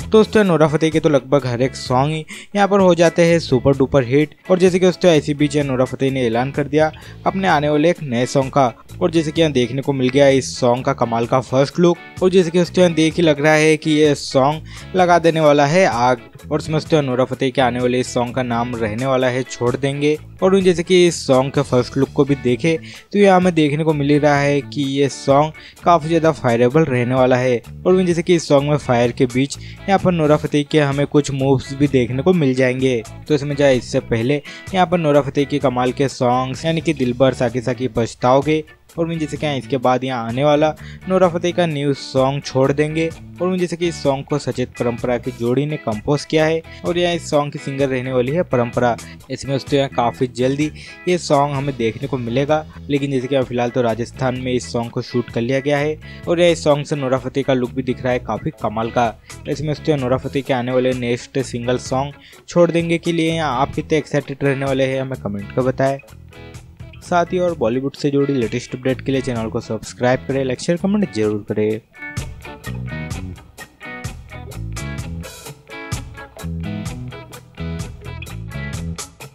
दोस्तों Nora Fatehi के तो लगभग हर एक सॉन्ग ही यहाँ पर हो जाते हैं सुपर डुपर हिट। और जैसे कि दोस्तों ऐसी बीच नोरा फतेही ने ऐलान कर दिया अपने आने वाले एक नए सॉन्ग का। और जैसे कि यहाँ देखने को मिल गया इस सॉन्ग का कमाल का फर्स्ट लुक। और जैसे कि दोस्तों यहाँ देख ही लग रहा है कि ये सॉन्ग लगा देने वाला है आग। और उसमें दोस्तों नोरा फतेही के आने वाले इस सॉन्ग का नाम रहने वाला है छोड़ देंगे। और जैसे कि इस सॉन्ग के फर्स्ट लुक को भी देखे तो यहाँ हमें देखने को मिल रहा है कि ये सॉन्ग काफी ज्यादा फायरेबल रहने वाला है। और जैसे कि इस सॉन्ग में फायर के बीच यहाँ पर नोरा फतेही के हमें कुछ मूव्स भी देखने को मिल जाएंगे। तो इसमें जाए इससे पहले यहाँ पर नोरा फतेही के कमाल के सॉन्ग्स यानी कि दिलबर साकी साकी पछताओगे और जैसे क्या इसके बाद यहाँ आने वाला नोरा फतेही का न्यू सॉन्ग छोड़ देंगे। और जैसे कि इस सॉन्ग को सचेत परंपरा की जोड़ी ने कंपोज किया है और यहाँ इस सॉन्ग की सिंगर रहने वाली है परंपरा। इसमें दोस्तों यहाँ काफी जल्दी ये सॉन्ग हमें देखने को मिलेगा। लेकिन जैसे कि फिलहाल तो राजस्थान में इस सॉन्ग को शूट कर लिया गया है और यह इस सॉन्ग से नोरा फतेही का लुक भी दिख रहा है काफी कमाल का। इसमें दोस्तों नोरा फतेही के आने वाले नेक्स्ट सिंगल सॉन्ग छोड़ देंगे के लिए यहाँ आप कितने एक्साइटेड रहने वाले हैं हमें कमेंट कर बताएं। साथ ही और बॉलीवुड से जुड़ी लेटेस्ट अपडेट के लिए चैनल को सब्सक्राइब करें, लाइक शेयर कमेंट जरूर करें।